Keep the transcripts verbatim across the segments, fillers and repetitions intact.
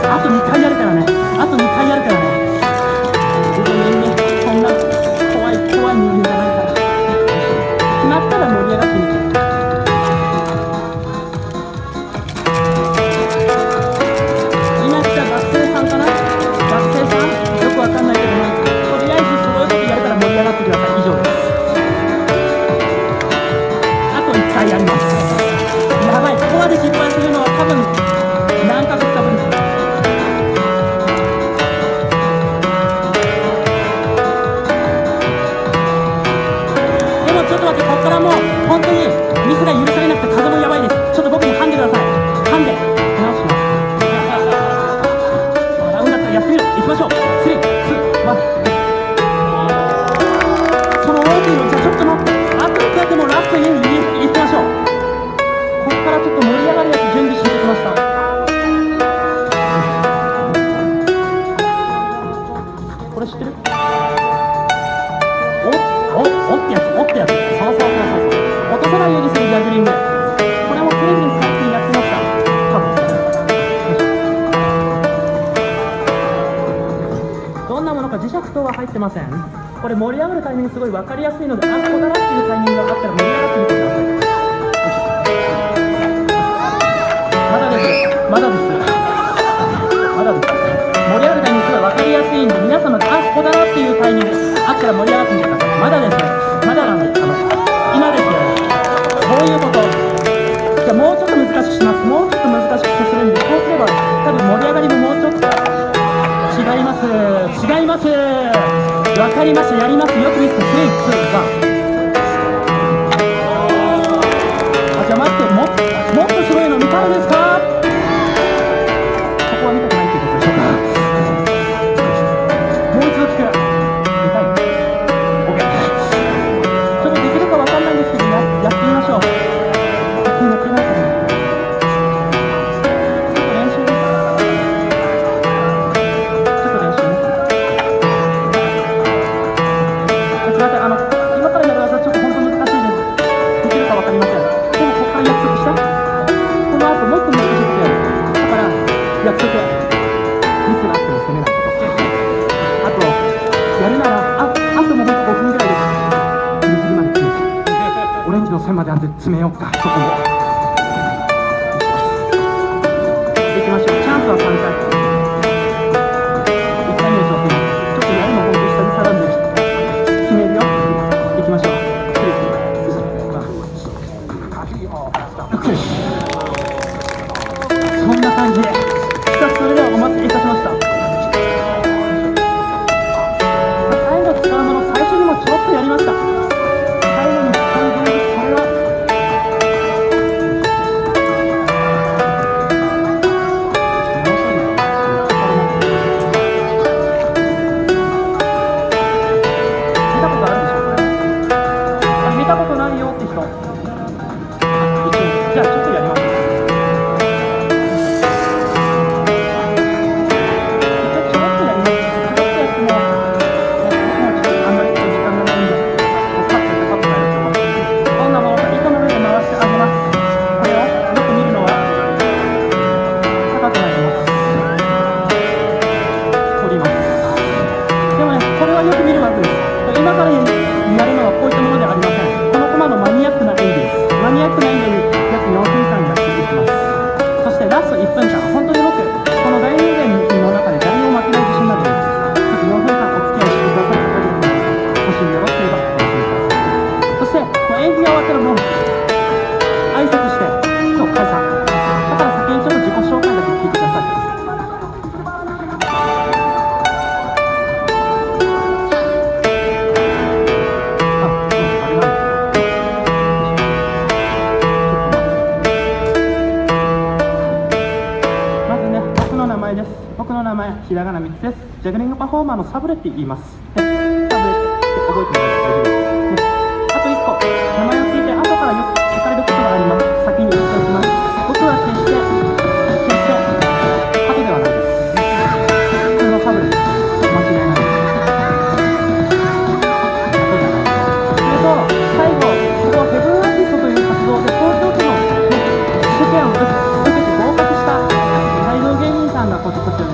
あとにかいやるからね。あとにかいやるからね。自分にね、そんな怖い怖い人間じゃないから。決まったら盛り上がってみて。今来た学生さんかな。学生さんよくわかんないけどな。とりあえずそういうことやるから盛り上がってください。以上です。あといっかいやります。やばい、ここまで失敗するのは多分何ヶ月かぶりです。でもちょっと待って、ここからもう本当にミスが許されなくて風もやばいです。ちょっと僕に噛んでください。噛んで直します。ダウンだったらやってみろ。いきましょう。スリー、ツー、ワン。その大きいの、じゃあちょっと待って、あといっかいでもラストにいきましょう。ここからちょっと盛り上がるやつ準備してきました。これ知ってる？おおおってやつ、おってやつ。そうそうそうそうそう。落とさないようにするジャグリング。これもテレビに最近やってました。多分。どんなものか磁石等は入ってません。これ盛り上がるタイミングすごい分かりやすいので、あ、ここだなっていうタイミングがあったら盛り上がってみてください。まだです。まだです。まだです。盛り上がるタイミングすごい分かりやすいんで、皆様があ、ここだなっていうタイミングあったら盛り上がってみてください。まだです。まだなんです。あの今ですよ。そういうこと。じゃあもうちょっと難しくします。もうちょっと難しくするんで、そうすれば多分盛り上がりももうちょっと違います。違います。分かりました。やります。よく見てて、スリー、ツー、ワン。あ、じゃあ待って、ももっとすごいの見たいですか？ここは見たくないっていうことでしょうか。もう一度聞く。見たい？ OK。ちょっとできるか分かんないんですけど、ややってみましょう。やってみやってないからね。ちょっと練習です。ちょっと練習ね。すみません、あの今からやる技ちょっと本当難しいです。できるか分かりません。でもここから約束した。この後もっと難しいことやる。だから約束。ミスがあっても責めないこと。あとやるなら、あ、あともうほんとごふんぐらいです。ギリギリまで詰めて。オレンジの線まで詰めようか。そこも。できましょう。チャンスはさんかい。いっかいめの挑戦。ちょっとやるの本当に久々なんで。決めるよ。行きましょう。そんな感じで、さあそれではお待たせいたしました。最後使うもの、最初にもちょっとやりました。最後に使う道具、それは見たことあるでしょ、これ。あ、見たことないよって人。じゃあちょっとやります。今からやるのはこういったものではありません。このコマのマニアックな演技です。マニアックな演技に約よんふんかんやっていきます。そしてラストいっぷんかん、本当に僕、この大人間の中で誰にも負けない自信があるので、ちょっとよんふんかんお付き合いしてくださる方にご支援よろしければお楽しみください。そして、もう演技が終わったらもう挨拶して、そう、解散。だから先にちょっと自己紹介だけ聞いてください。僕の名前、ひらがなみっつです。ジャグリングパフォーマーのサブレって言います。サブレって覚えてもらえて大丈夫です。あといっこ、名前を聞いて後からよく聞かれることがあります。先に言っておきます。僕は決して、決して、ハトではないです。普通のサブレです。間違いないです。ハトじゃないです。それと、最後、ここはフェブアーティストという活動で東京都の試験を受けて合格した大道芸人さんがこっちこっち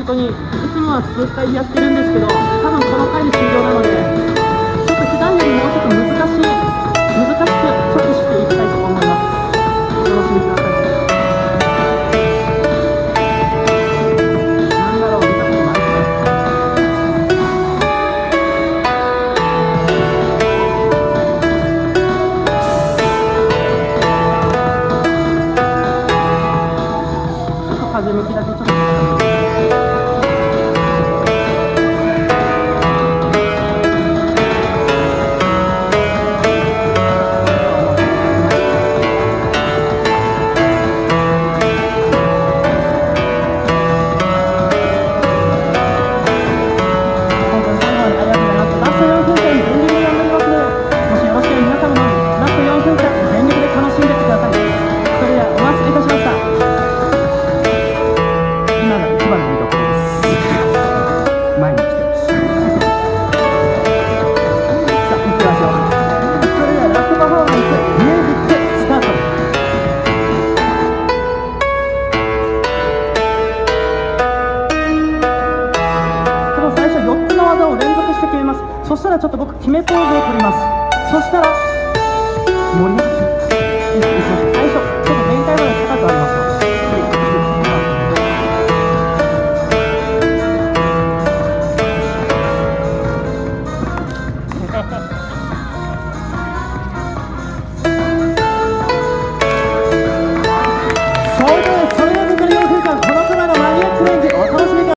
当にいつもは数回やってるんですけど、多分この回で終了なので、